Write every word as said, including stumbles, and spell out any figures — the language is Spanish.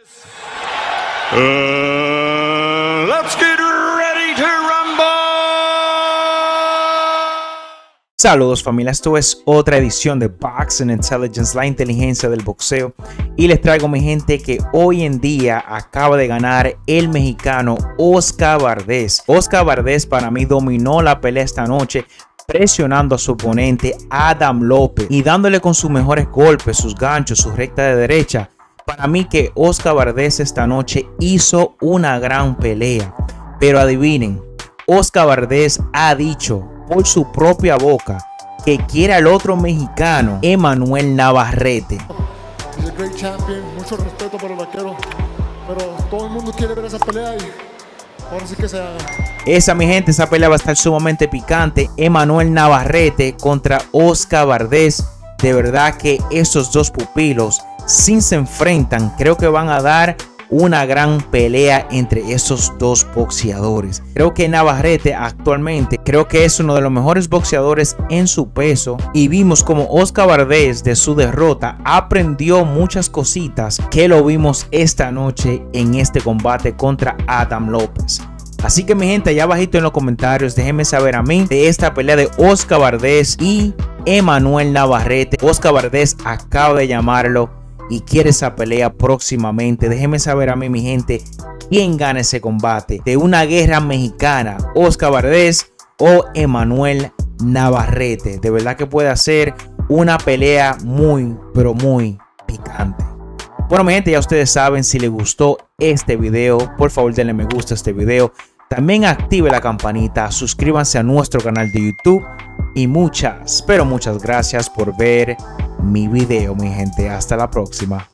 Uh, let's get ready to rumble. Saludos familia, esto es otra edición de Boxing Intelligence, la inteligencia del boxeo, y les traigo mi gente que hoy en día acaba de ganar el mexicano Oscar Valdez. Oscar Valdez para mí dominó la pelea esta noche, presionando a su oponente Adam López y dándole con sus mejores golpes, sus ganchos, su recta de derecha. Para mí que Oscar Valdez esta noche hizo una gran pelea, pero adivinen, Oscar Valdez ha dicho por su propia boca que quiere al otro mexicano, Emmanuel Navarrete. Es el great champion, mucho respeto para el vaquero, pero todo el mundo quiere ver esa pelea y ahora sí que se haga. Esa, mi gente, esa pelea va a estar sumamente picante. Emmanuel Navarrete contra Oscar Valdez. De verdad que esos dos pupilos, si se enfrentan, creo que van a dar una gran pelea entre esos dos boxeadores. Creo que Navarrete actualmente creo que es uno de los mejores boxeadores en su peso, y vimos como Oscar Valdez de su derrota aprendió muchas cositas que lo vimos esta noche en este combate contra Adam López. Así que mi gente, allá abajito en los comentarios déjenme saber a mí de esta pelea de Oscar Valdez y Emmanuel Navarrete. Oscar Valdez acaba de llamarlo y quiere esa pelea próximamente. Déjenme saber a mí, mi gente, quién gana ese combate de una guerra mexicana, Oscar Valdez o Emmanuel Navarrete. De verdad que puede ser una pelea muy, pero muy picante. Bueno, mi gente, ya ustedes saben, si les gustó este video, por favor denle me gusta a este video. También active la campanita, suscríbanse a nuestro canal de YouTube. Y muchas, pero muchas gracias por ver mi video, mi gente. Hasta la próxima.